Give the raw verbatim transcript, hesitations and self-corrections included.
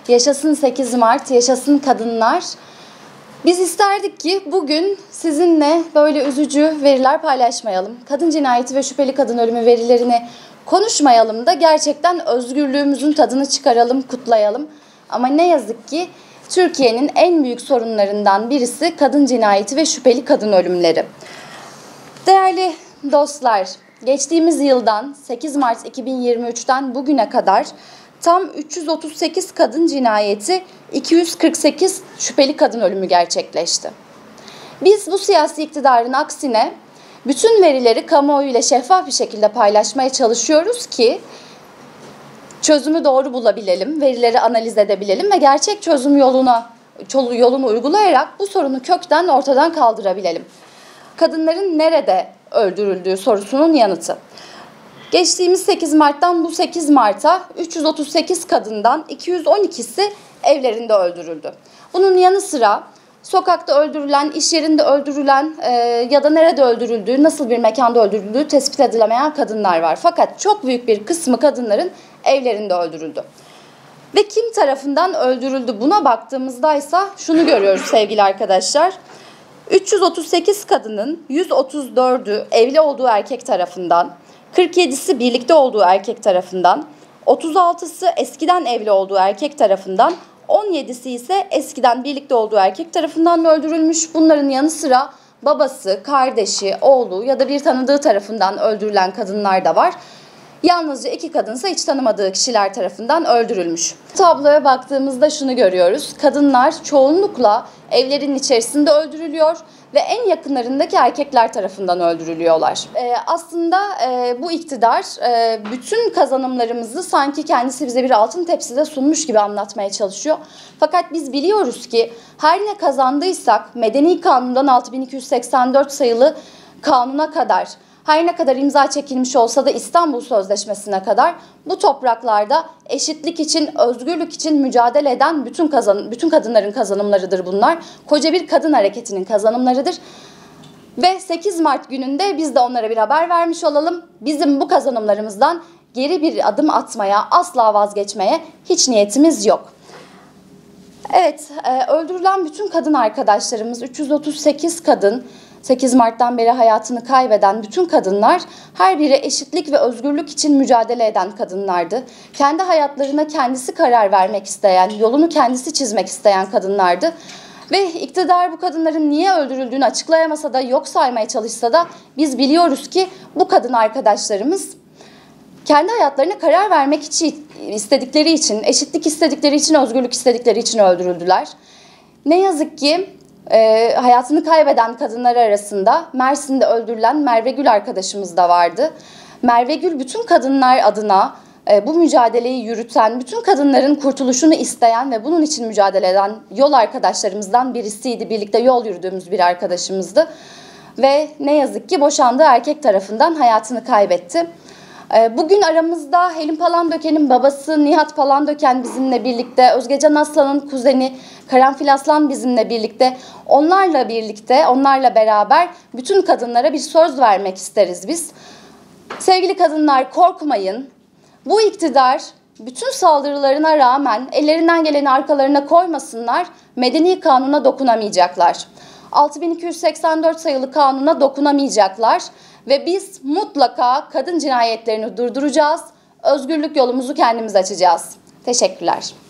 Yaşasın sekiz Mart, yaşasın kadınlar. Biz isterdik ki bugün sizinle böyle üzücü veriler paylaşmayalım. Kadın cinayeti ve şüpheli kadın ölümü verilerini konuşmayalım da gerçekten özgürlüğümüzün tadını çıkaralım, kutlayalım. Ama ne yazık ki Türkiye'nin en büyük sorunlarından birisi kadın cinayeti ve şüpheli kadın ölümleri. Değerli dostlar, geçtiğimiz yıldan sekiz Mart iki bin yirmi üçten bugüne kadar tam üç yüz otuz sekiz kadın cinayeti, iki yüz kırk sekiz şüpheli kadın ölümü gerçekleşti. Biz bu siyasi iktidarın aksine bütün verileri kamuoyu ile şeffaf bir şekilde paylaşmaya çalışıyoruz ki çözümü doğru bulabilelim, verileri analiz edebilelim ve gerçek çözüm yoluna yolunu uygulayarak bu sorunu kökten ortadan kaldırabilelim. Kadınların nerede öldürüldüğü sorusunun yanıtı. Geçtiğimiz sekiz Mart'tan bu sekiz Mart'a üç yüz otuz sekiz kadından iki yüz on ikisi evlerinde öldürüldü. Bunun yanı sıra sokakta öldürülen, iş yerinde öldürülen e, ya da nerede öldürüldüğü, nasıl bir mekanda öldürüldüğü tespit edilemeyen kadınlar var. Fakat çok büyük bir kısmı kadınların evlerinde öldürüldü. Ve kim tarafından öldürüldü buna baktığımızda ise şunu görüyoruz sevgili arkadaşlar. üç yüz otuz sekiz kadının yüz otuz dördü evli olduğu erkek tarafından, kırk yedisi birlikte olduğu erkek tarafından, otuz altısı eskiden evli olduğu erkek tarafından, on yedisi ise eskiden birlikte olduğu erkek tarafından öldürülmüş. Bunların yanı sıra babası, kardeşi, oğlu ya da bir tanıdığı tarafından öldürülen kadınlar da var. Yalnızca iki kadınsa hiç tanımadığı kişiler tarafından öldürülmüş. Tabloya baktığımızda şunu görüyoruz. Kadınlar çoğunlukla evlerin içerisinde öldürülüyor ve en yakınlarındaki erkekler tarafından öldürülüyorlar. Ee, aslında e, bu iktidar e, bütün kazanımlarımızı sanki kendisi bize bir altın tepside sunmuş gibi anlatmaya çalışıyor. Fakat biz biliyoruz ki her ne kazandıysak Medeni Kanun'dan altı bin iki yüz seksen dört sayılı kanuna kadar, her ne kadar imza çekilmiş olsa da İstanbul Sözleşmesi'ne kadar bu topraklarda eşitlik için, özgürlük için mücadele eden bütün kazan, bütün kadınların kazanımlarıdır bunlar. Koca bir kadın hareketinin kazanımlarıdır. Ve sekiz Mart gününde biz de onlara bir haber vermiş olalım. Bizim bu kazanımlarımızdan geri bir adım atmaya, asla vazgeçmeye hiç niyetimiz yok. Evet, öldürülen bütün kadın arkadaşlarımız, üç yüz otuz sekiz kadın, sekiz Mart'tan beri hayatını kaybeden bütün kadınlar her biri eşitlik ve özgürlük için mücadele eden kadınlardı. Kendi hayatlarına kendisi karar vermek isteyen, yolunu kendisi çizmek isteyen kadınlardı. Ve iktidar bu kadınların niye öldürüldüğünü açıklayamasa da, yok saymaya çalışsa da biz biliyoruz ki bu kadın arkadaşlarımız kendi hayatlarına karar vermek için istedikleri için, eşitlik istedikleri için, özgürlük istedikleri için öldürüldüler. Ne yazık ki E, hayatını kaybeden kadınlar arasında Mersin'de öldürülen Merve Gül arkadaşımız da vardı. Merve Gül bütün kadınlar adına e, bu mücadeleyi yürüten, bütün kadınların kurtuluşunu isteyen ve bunun için mücadele eden yol arkadaşlarımızdan birisiydi. Birlikte yol yürüdüğümüz bir arkadaşımızdı. Ve ne yazık ki boşandığı erkek tarafından hayatını kaybetti. Bugün aramızda Helin Palandöken'in babası Nihat Palandöken bizimle birlikte, Özgecan Aslan'ın kuzeni Karanfil Aslan bizimle birlikte, onlarla birlikte, onlarla beraber bütün kadınlara bir söz vermek isteriz biz. Sevgili kadınlar, korkmayın. Bu iktidar bütün saldırılarına rağmen ellerinden geleni arkalarına koymasınlar, Medeni Kanun'a dokunamayacaklar. altı bin iki yüz seksen dört sayılı kanuna dokunamayacaklar. Ve biz mutlaka kadın cinayetlerini durduracağız, özgürlük yolumuzu kendimiz açacağız. Teşekkürler.